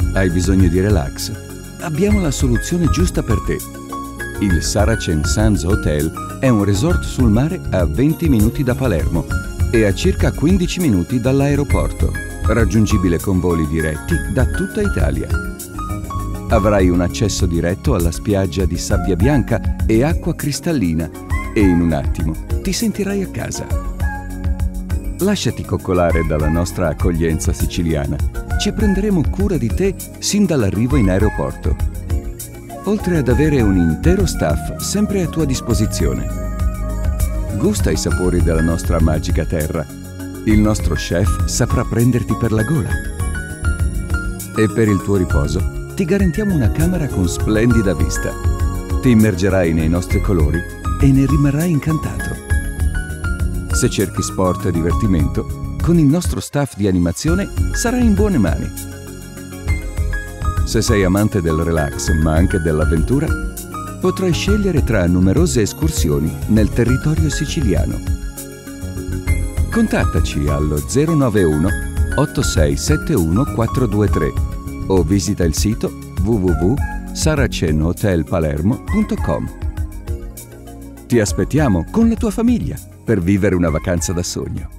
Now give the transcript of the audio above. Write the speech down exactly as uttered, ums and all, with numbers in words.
Hai bisogno di relax? Abbiamo la soluzione giusta per te. Il Saracen Sands Hotel è un resort sul mare a venti minuti da Palermo e a circa quindici minuti dall'aeroporto, raggiungibile con voli diretti da tutta Italia. Avrai un accesso diretto alla spiaggia di sabbia bianca e acqua cristallina e in un attimo ti sentirai a casa. Lasciati coccolare dalla nostra accoglienza siciliana. Ci prenderemo cura di te sin dall'arrivo in aeroporto. Oltre ad avere un intero staff sempre a tua disposizione. Gusta i sapori della nostra magica terra. Il nostro chef saprà prenderti per la gola. E per il tuo riposo ti garantiamo una camera con splendida vista. Ti immergerai nei nostri colori e ne rimarrai incantato. Se cerchi sport e divertimento, con il nostro staff di animazione sarai in buone mani. Se sei amante del relax ma anche dell'avventura, potrai scegliere tra numerose escursioni nel territorio siciliano. Contattaci allo zero nove uno otto sei sette uno quattro due tre o visita il sito w w w punto saracen hotel palermo punto com. Ti aspettiamo con la tua famiglia per vivere una vacanza da sogno.